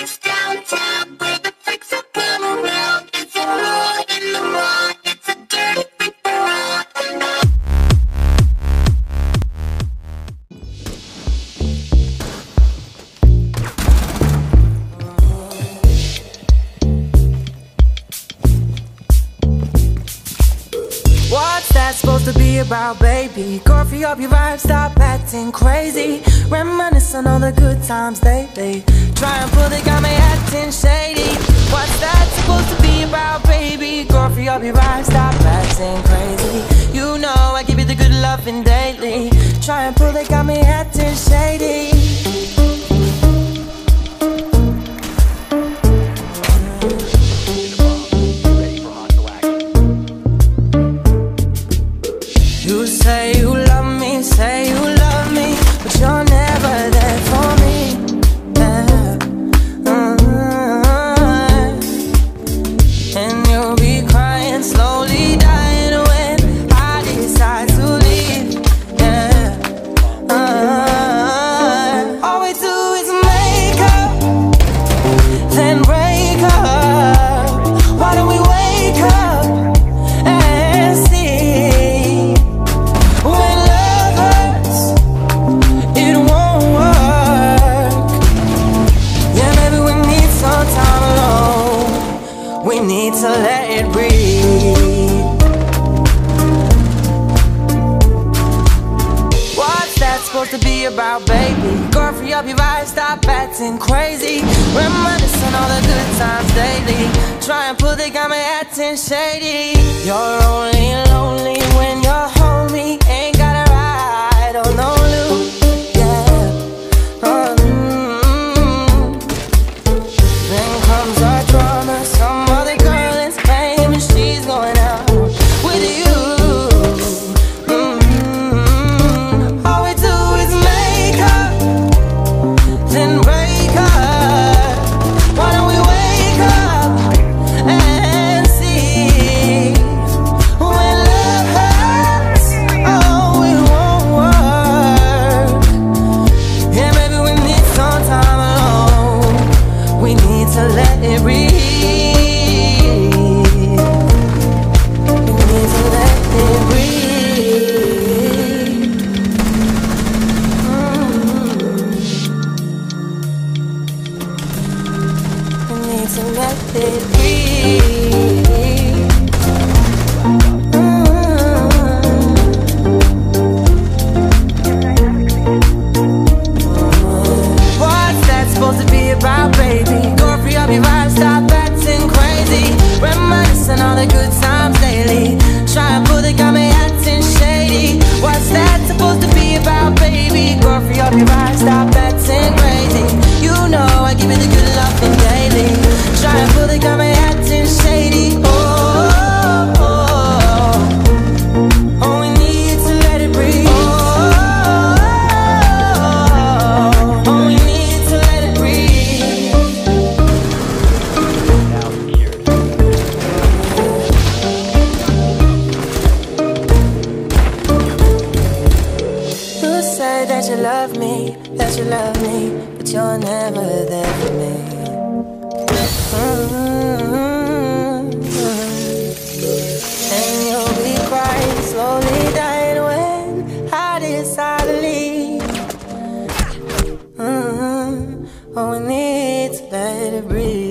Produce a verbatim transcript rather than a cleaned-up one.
place downtown where the freaks will come around. It's a rule in the mall, it's a dirty freak around. What's that supposed to be about, baby? Girl, free up your vibe, stop acting crazy. Reminiscing on the good times lately. Try and pull, they got me acting shady. What's that supposed to be about, baby? Girl, free up your vibe, stop acting crazy. You know I give you the good loving daily. Try and pull, they got me acting shady. You say you love me, say you love me, but you're never there for me. Yeah. Mm-hmm. And you'll be crying, slowly dying when I decide to leave. Yeah. Uh-huh. All we do is make up, then break up. Why don't we wake up and see? We need to let it breathe. What's that supposed to be about, baby? Girl, free up your vibe, stop acting crazy. Reminiscing all the good times daily. Try and pull, they got me acting shady. You're only lonely when you're homie. Ain't gotta ride on no loop. Yeah. Mm-hmm. Then comes our drama, some other girl is claiming she's going out with you. Mm-hmm. All we do is make up, then break up. Why don't we wake up and see? When love hurts, oh, it won't work. Yeah, maybe we need some time alone. We need to let it breathe. So let it breathe. What's that supposed to be about, baby? Go free up your vibe, stop acting crazy. Reminiscing all the good times daily. Try and pull, they got me acting shady. What's that supposed to be about, baby? Go free up your vibe, stop acting crazy. You know I give you the good loving daily. Try and pull, they got me acting shady. Oh, oh, oh, oh, we need to let it breathe. Oh, oh, oh, we need to let it breathe. You say that you love me, that you love me, but you're never there for me. Mm-hmm. And you'll be crying, slowly dying when I decide to leave. Mm-hmm. Oh, we need to let it breathe.